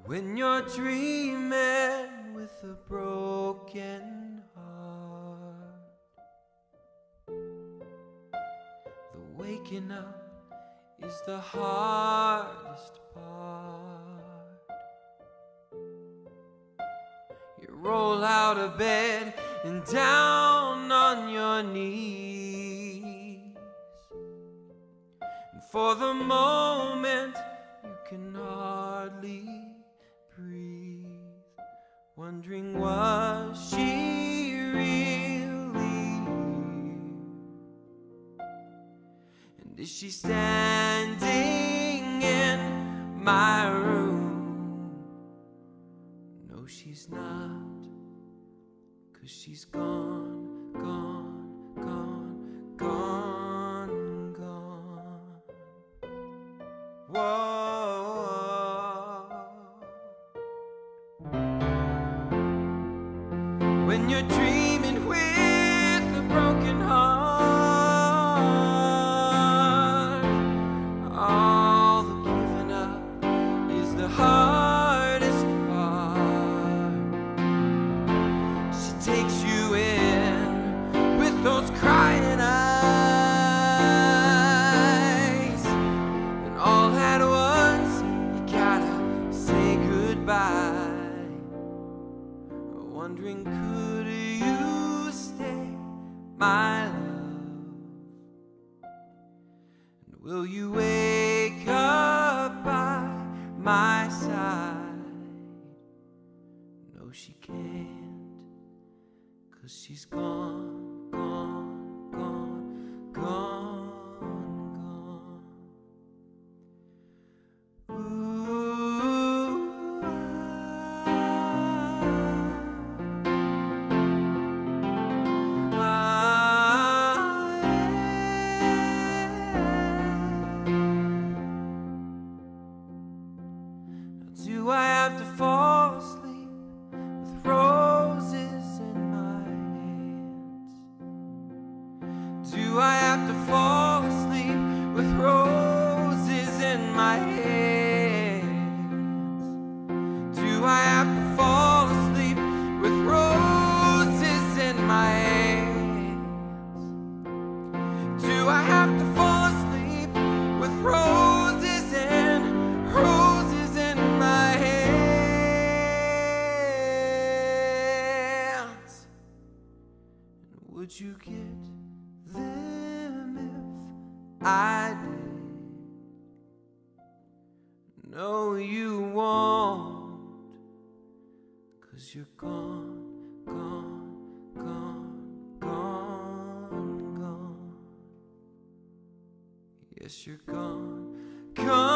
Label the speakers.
Speaker 1: When you're dreaming with a broken heart, the waking up is the hardest part. You roll out of bed and down on your knees, and for the moment you can hardly breathe, wondering, was she really here? And is she standing in my room? No, she's not, 'cause she's gone, gone, gone, gone, gone. Whoa. When you're dreaming with a broken heart, all the giving up is the hardest part. She takes you in with those crying eyes, and all at once you gotta say goodbye, wondering, could you stay, my love? And will you wake up by my side? No, she can't, 'cause she's gone, gone, gone, gone, gone. Do I have to fall asleep with roses in my hands? Do I have to fall asleep with roses in my hands? Do I have to fall asleep with roses in my hands? Do I have to fall asleep with roses and roses in my hands? And would you get them if I did? No, you won't, 'cause you're gone, gone, gone, gone, gone. Yes, you're gone, gone.